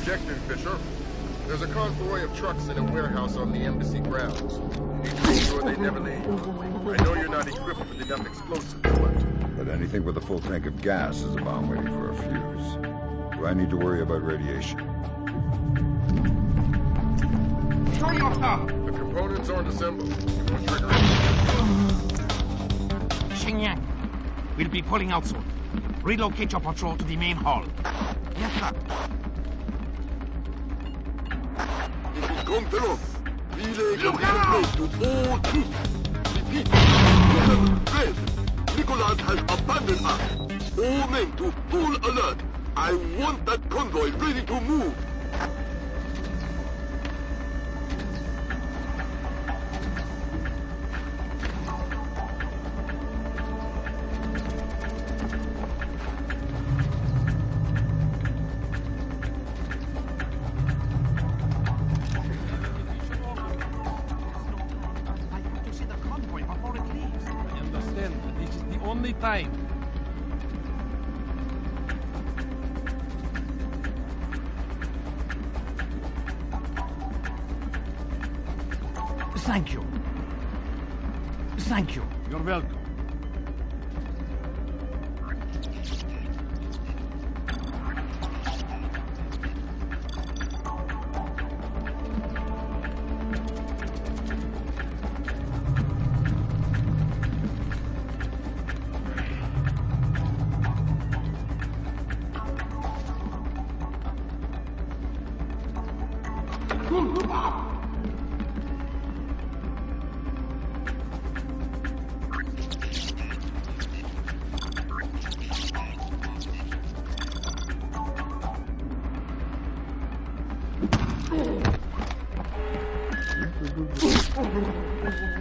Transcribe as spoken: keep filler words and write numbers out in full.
objective, Fisher. There's a convoy of trucks in a warehouse on the embassy grounds. You need to make sure they never leave. I know you're not equipped with enough explosives, but... But anything with a full tank of gas is a bomb waiting for a fuse. Do I need to worry about radiation? The components aren't assembled. You won't trigger it. Shenyang, we'll be pulling out soon. Relocate your patrol to the main hall. Yes, sir. This is Gonzalo. Relay communicates to all troops. Repeat. Colonel Red. Nicholas has abandoned us. All men to full alert. I want that convoy ready to move. Time. Thank you. Thank you. You're welcome. Oh.